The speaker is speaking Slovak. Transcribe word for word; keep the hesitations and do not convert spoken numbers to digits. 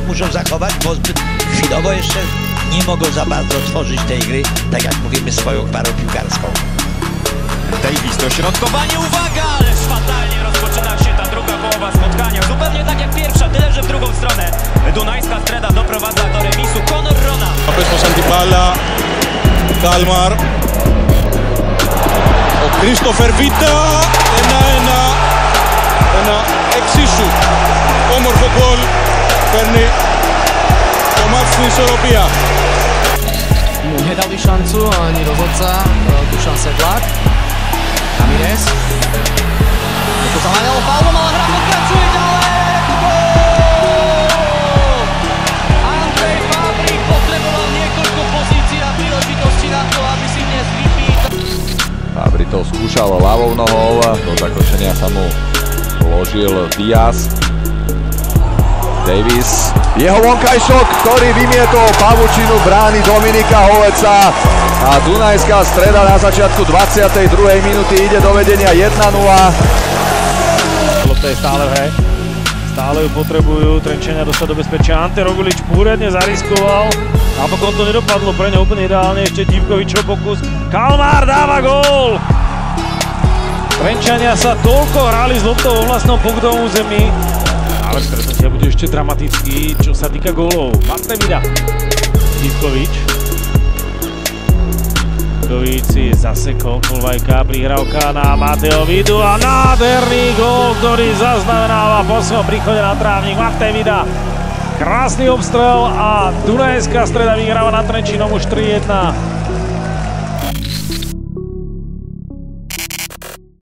tak muszą zachować, bo zbyt chwilowo jeszcze nie mogą za bardzo tworzyć tej gry, tak jak mówimy, swoją parą piłkarską. Davis, dośrodkowanie, uwaga! Ależ fatalnie rozpoczyna się ta druga połowa spotkania. Zupełnie tak jak pierwsza, tyle że w drugą stronę. Dunajska Streda doprowadza do remisu. Conor Rona. Santi palla, Kalmar. O Christopher Vita, ena ena, ena eksisu. Όμορφο γκολ, παίρνει το μάτς στην ισορροπία. Mu nedali šancu ani rozhodca Dušan Sedlák. Ramirez. Je to zaháňalo faulom, ale hra pokračuje ďalej. Gól! Andrej Fabrik potreboval niekoľko pozícií a príležitostí na to, aby si dnes vypýtal. Fabri to skúšal ľavou nohou, do zakončenia sa mu vložil Diaz. Davis, jeho vonkajšok, ktorý vymietol pavučinu brány Dominika Holeca a Dunajská Streda na začiatku dvadsiatej druhej minúty ide do vedenia jedna nula. Lopta je stále v hre, stále ju potrebujú, Trenčania dostať do bezpečia. Ante Rogulič poriadne zariskoval, napokon to nedopadlo pre ňa úplne ideálne, ešte Divkovičov pokus. Kalmar dáva gól! Trenčania sa toľko hrali s loptou vo vlastnom pokutovom území, ale stretnutia bude ešte dramatický, čo sa týka gólov. Martevida, Divkovič. Divkovič si zasekol Kulvajka, prihrávka na Mateo Vidu a nádherný gól, ktorý zaznamenáva po svojom príchode na trávnik. Martevida, krásny obstrel a Dunajská Streda vyhráva nad Trenčínom už tri jedna.